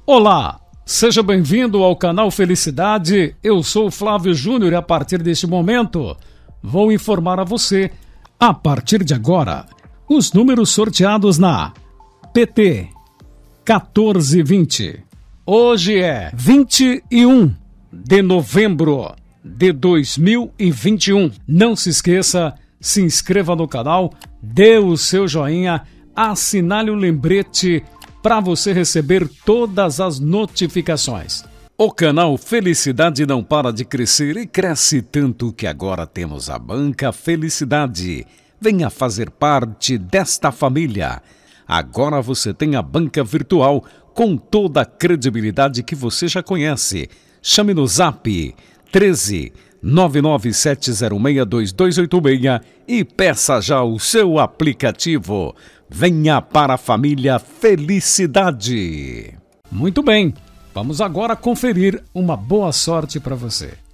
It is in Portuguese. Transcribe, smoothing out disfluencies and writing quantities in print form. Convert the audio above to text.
Olá, seja bem-vindo ao canal Felicidade. Eu sou o Flávio Júnior e a partir deste momento vou informar a você, a partir de agora, os números sorteados na PT 1420. Hoje é 21 de novembro de 2021. Não se esqueça, se inscreva no canal, dê o seu joinha, assinale o lembrete para você receber todas as notificações. O canal Felicidade não para de crescer e cresce tanto que agora temos a Banca Felicidade. Venha fazer parte desta família. Agora você tem a banca virtual com toda a credibilidade que você já conhece. Chame no Zap 13 997062286 e peça já o seu aplicativo. Venha para a família Felicidade. Muito bem, vamos agora conferir uma boa sorte para você.